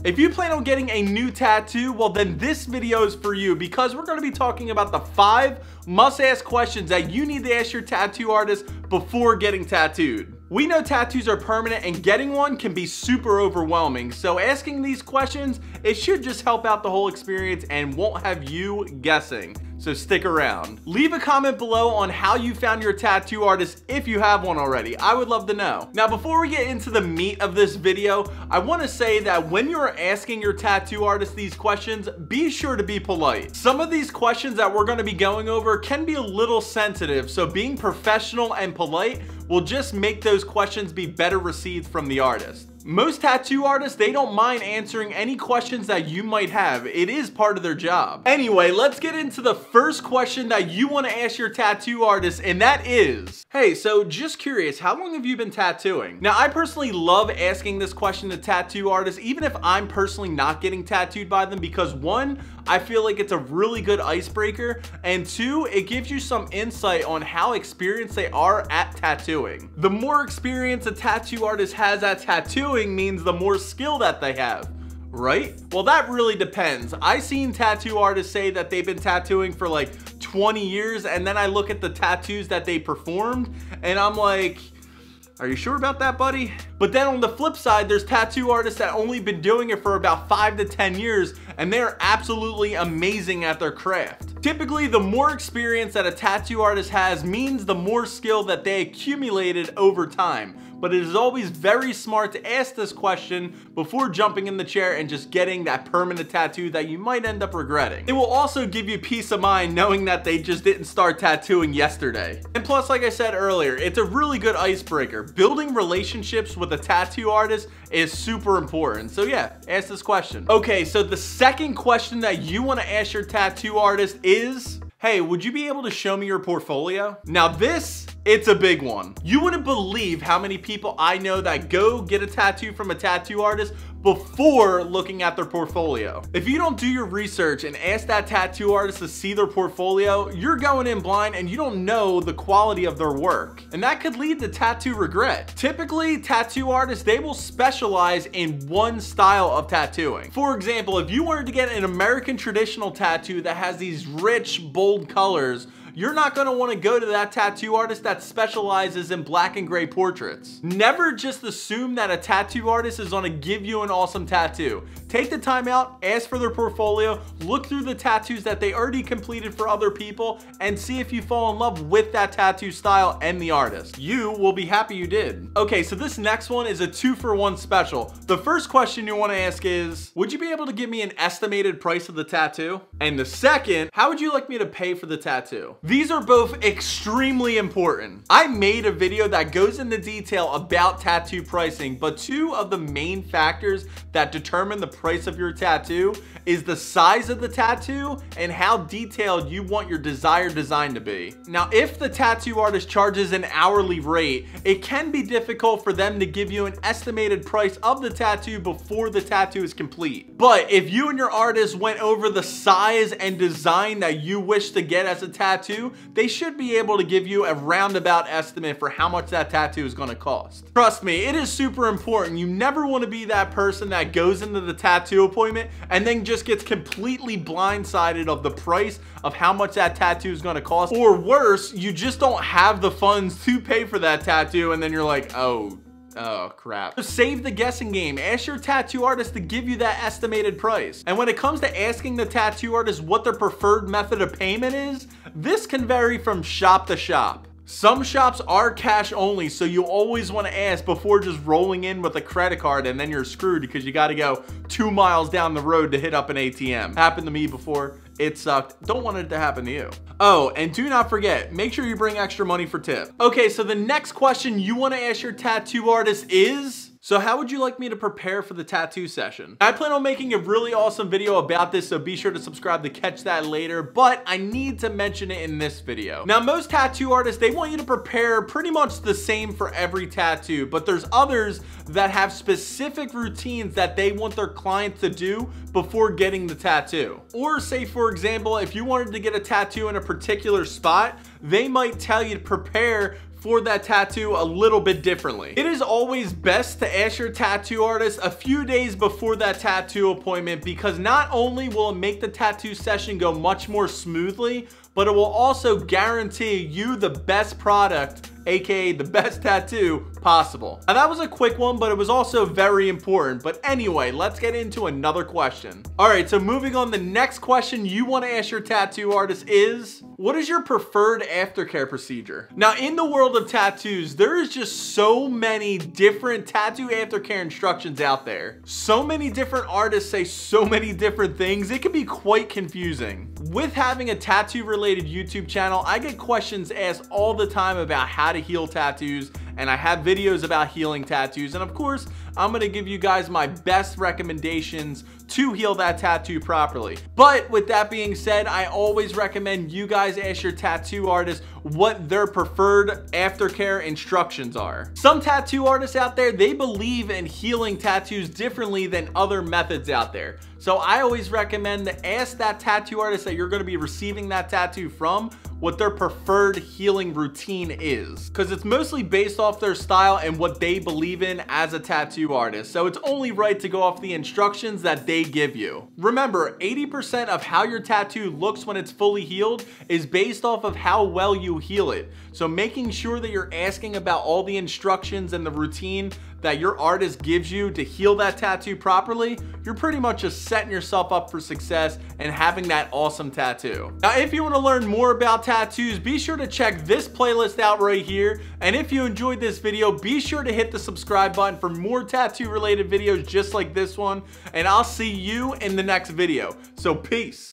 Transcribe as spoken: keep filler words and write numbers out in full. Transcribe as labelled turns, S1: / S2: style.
S1: If you plan on getting a new tattoo, well then this video is for you, because we're going to be talking about the five must-ask questions that you need to ask your tattoo artist before getting tattooed. We know tattoos are permanent and getting one can be super overwhelming, so asking these questions, it should just help out the whole experience and won't have you guessing. So stick around. Leave a comment below on how you found your tattoo artist if you have one already. I would love to know. Now, before we get into the meat of this video, I want to say that when you're asking your tattoo artist these questions, be sure to be polite. Some of these questions that we're going to be going over can be a little sensitive, so being professional and polite will just make those questions be better received from the artist. Most tattoo artists, they don't mind answering any questions that you might have. It is part of their job. Anyway, let's get into the first question that you want to ask your tattoo artist, and that is, hey, so just curious, how long have you been tattooing? Now, I personally love asking this question to tattoo artists, even if I'm personally not getting tattooed by them, because one, I feel like it's a really good icebreaker, and two, it gives you some insight on how experienced they are at tattooing. The more experience a tattoo artist has at tattooing means the more skill that they have, right? Well, that really depends. I've seen tattoo artists say that they've been tattooing for like twenty years, and then I look at the tattoos that they performed, and I'm like, are you sure about that, buddy? But then on the flip side, there's tattoo artists that only been doing it for about five to ten years, and they're absolutely amazing at their craft. Typically, the more experience that a tattoo artist has means the more skill that they accumulated over time. But it is always very smart to ask this question before jumping in the chair and just getting that permanent tattoo that you might end up regretting. It will also give you peace of mind knowing that they just didn't start tattooing yesterday. And plus, like I said earlier, it's a really good icebreaker. Building relationships with a tattoo artist is super important. So yeah, ask this question. Okay, so the second question that you want to ask your tattoo artist is, hey, would you be able to show me your portfolio? Now this, it's a big one. You wouldn't believe how many people I know that go get a tattoo from a tattoo artist before looking at their portfolio. If you don't do your research and ask that tattoo artist to see their portfolio, you're going in blind and you don't know the quality of their work. And that could lead to tattoo regret. Typically, tattoo artists, they will specialize in one style of tattooing. For example, if you wanted to get an American traditional tattoo that has these rich, bold colors, you're not gonna wanna go to that tattoo artist that specializes in black and gray portraits. Never just assume that a tattoo artist is gonna give you an awesome tattoo. Take the time out, ask for their portfolio, look through the tattoos that they already completed for other people, and see if you fall in love with that tattoo style and the artist. You will be happy you did. Okay, so this next one is a two for one special. The first question you wanna ask is, would you be able to give me an estimated price of the tattoo? And the second, how would you like me to pay for the tattoo? These are both extremely important. I made a video that goes into detail about tattoo pricing, but two of the main factors that determine the price of your tattoo is the size of the tattoo and how detailed you want your desired design to be. Now, if the tattoo artist charges an hourly rate, it can be difficult for them to give you an estimated price of the tattoo before the tattoo is complete. But if you and your artist went over the size and design that you wish to get as a tattoo, they should be able to give you a roundabout estimate for how much that tattoo is going to cost. Trust me, it is super important. You never want to be that person that goes into the tattoo appointment and then just gets completely blindsided of the price of how much that tattoo is going to cost. Or worse, you just don't have the funds to pay for that tattoo and then you're like, oh, oh crap. Save the guessing game. Ask your tattoo artist to give you that estimated price. And when it comes to asking the tattoo artist what their preferred method of payment is, this can vary from shop to shop. Some shops are cash only, so you always want to ask before just rolling in with a credit card and then you're screwed because you got to go two miles down the road to hit up an A T M. Happened to me before. It sucked. Don't want it to happen to you. Oh, and do not forget, make sure you bring extra money for tip. Okay, so the next question you want to ask your tattoo artist is, so how would you like me to prepare for the tattoo session? I plan on making a really awesome video about this, so be sure to subscribe to catch that later, but I need to mention it in this video. Now, most tattoo artists, they want you to prepare pretty much the same for every tattoo, but there's others that have specific routines that they want their clients to do before getting the tattoo. Or say, for example, if you wanted to get a tattoo in a particular spot, they might tell you to prepare for that tattoo a little bit differently. It is always best to ask your tattoo artist a few days before that tattoo appointment, because not only will it make the tattoo session go much more smoothly, but it will also guarantee you the best product, aka the best tattoo possible. Now that was a quick one, but it was also very important. But anyway, let's get into another question. All right, so moving on, the next question you want to ask your tattoo artist is, what is your preferred aftercare procedure? Now in the world of tattoos, there is just so many different tattoo aftercare instructions out there. So many different artists say so many different things, it can be quite confusing. With having a tattoo related YouTube channel, I get questions asked all the time about how to heal tattoos, and I have videos about healing tattoos, and of course I'm gonna give you guys my best recommendations to heal that tattoo properly. But with that being said, I always recommend you guys ask your tattoo artist what their preferred aftercare instructions are. Some tattoo artists out there, they believe in healing tattoos differently than other methods out there. So I always recommend to ask that tattoo artist that you're gonna be receiving that tattoo from what their preferred healing routine is, because it's mostly based off their style and what they believe in as a tattoo artist. So it's only right to go off the instructions that they give you. Remember, eighty percent of how your tattoo looks when it's fully healed is based off of how well you heal it. So making sure that you're asking about all the instructions and the routine that your artist gives you to heal that tattoo properly, you're pretty much just setting yourself up for success and having that awesome tattoo. Now, if you want to learn more about tattoos, be sure to check this playlist out right here. And if you enjoyed this video, be sure to hit the subscribe button for more tattoo related videos just like this one. And I'll see you in the next video. So peace.